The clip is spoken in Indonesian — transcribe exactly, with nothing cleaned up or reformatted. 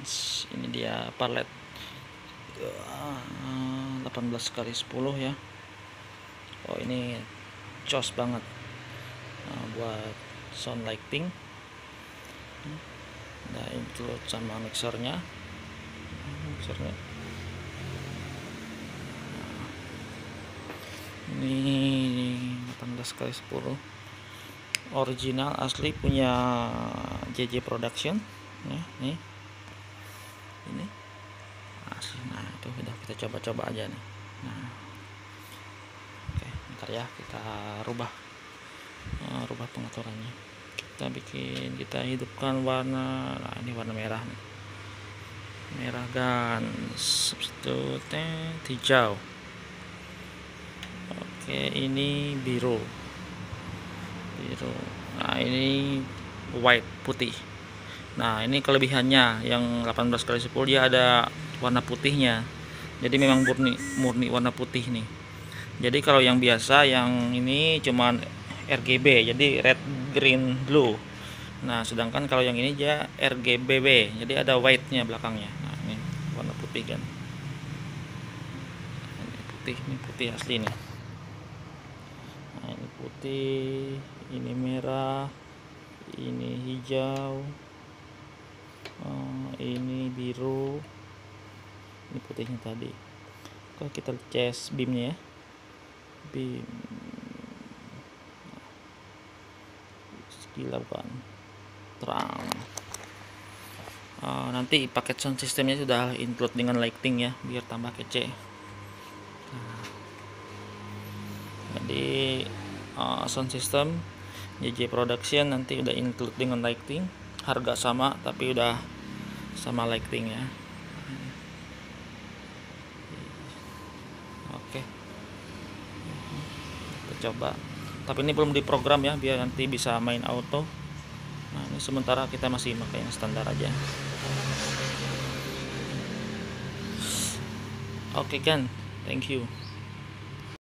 Friends, ini dia palet delapan belas kali sepuluh ya. Oh, ini jos banget. Nah, buat sound lighting. Nah, include sama mixernya. Mixernya. Nah, ini delapan belas kali sepuluh. Original asli punya J J Production. Ya, nih. Ini asli. Nah, itu udah kita coba-coba aja nih. Nah. Oke, bentar ya, kita rubah uh, rubah pengaturannya. Kita bikin, kita hidupkan warna. Nah, ini warna merah nih. Merah gan, substitute hijau. Oke, ini biru. Biru. Nah, ini white, putih. Nah, ini kelebihannya yang delapan belas kali sepuluh dia ada warna putihnya. Jadi memang murni murni warna putih nih. Jadi kalau yang biasa yang ini cuman R G B, jadi red, green, blue. Nah, sedangkan kalau yang ini dia R G B B, jadi ada white-nya belakangnya. Nah, ini warna putih kan. Ini putih, ini putih asli nih. Nah, ini putih, ini merah, ini hijau, oh, ini biru, ini putihnya tadi. Oke, kita cas beamnya ya. Beam gila kan, terang. Uh, nanti paket sound systemnya sudah include dengan lighting ya, biar tambah kece. Nah, jadi uh, sound system J J Production nanti udah include dengan lighting, harga sama tapi udah sama lighting ya. Oke, kita coba. Tapi ini belum diprogram ya, biar nanti bisa main auto. Nah, ini sementara kita masih pakai yang standar aja. Oke kan, thank you.